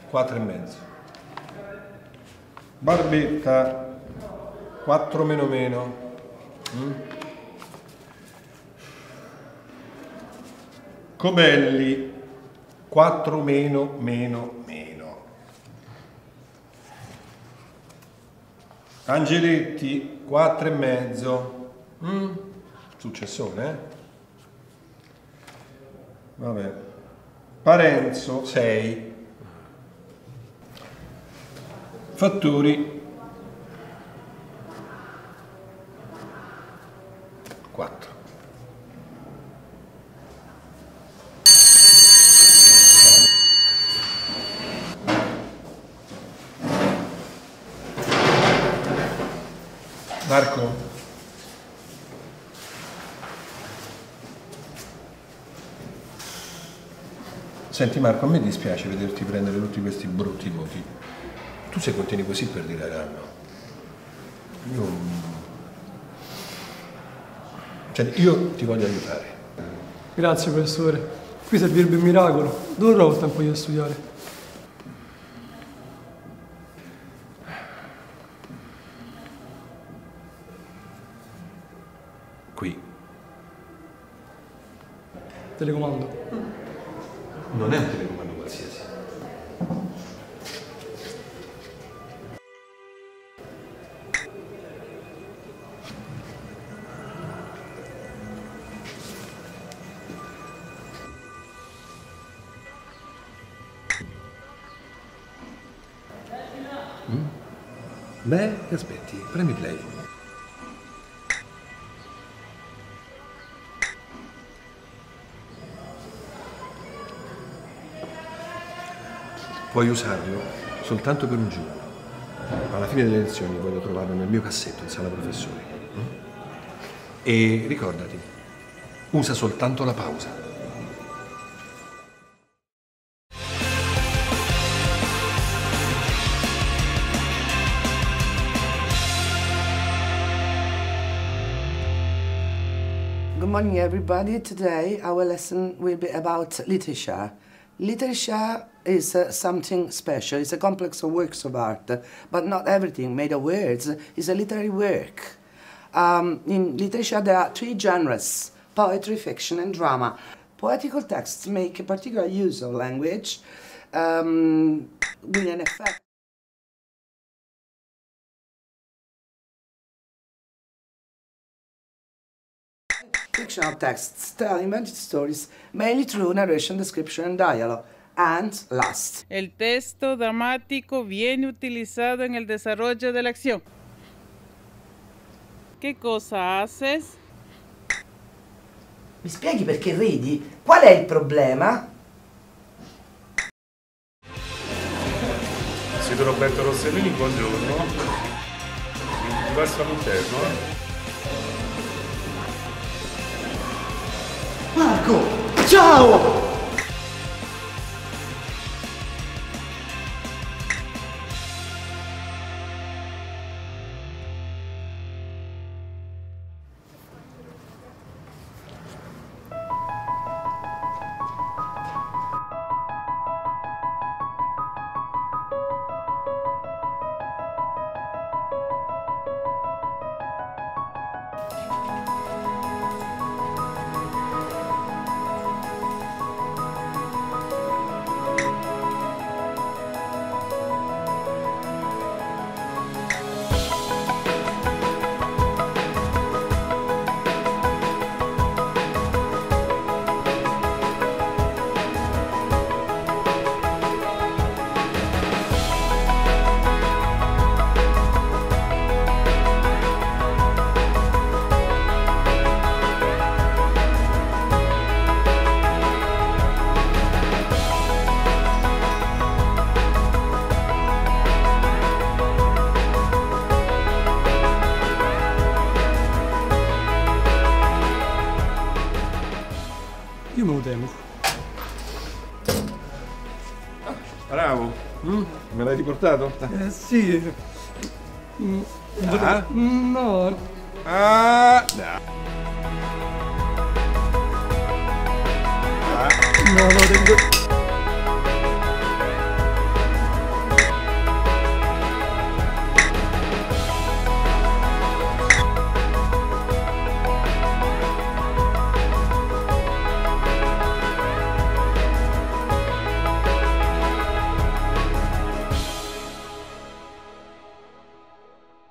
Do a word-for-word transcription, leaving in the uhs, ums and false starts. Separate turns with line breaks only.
quattro e mezzo. Barbetta, quattro meno meno. Mm? Cobelli, quattro meno meno meno. Angeletti, quattro e mezzo. Mm? Successone, eh? Vabbè. Parenzo, sei. Fattori, quattro. Marco? Senti Marco, a me dispiace vederti prendere tutti questi brutti voti. Tu se continui così perderanno. Io... Cioè, io ti voglio aiutare.
Grazie professore. Qui servirebbe un miracolo. Dove trovo il tempo io a studiare?
Qui.
Telecomando.
Non è un telecomando qualsiasi. Mm? Beh, che aspetti? Premi play. Puoi usarlo soltanto per un giorno. Alla fine delle lezioni voglio trovarlo nel mio cassetto in sala professori. E ricordati, usa soltanto la pausa.
Good morning everybody. Today our lesson will be about literature. Literature is uh, something special. It's a complex of works of art, but not everything made of words is a literary work. Um, in literature there are three genres: poetry, fiction and drama. Poetical texts make a particular use of language um, with an effect. Fictional texts tell invented stories mainly through narration, description and dialogue. And last.
El texto dramático viene utilizado en el desarrollo de la acción. ¿Qué cosa haces?
Mi spieghi perché ridi? Qual è il problema?
Sito Roberto Rossellini, buongiorno. Vi passo all'interno, eh?
Marco, ciao!
Io me lo temo.
Bravo. Mm? Me l'hai riportato?
Eh sì. Mm,
Ah?
No.
Ah! No.
No, lo tengo.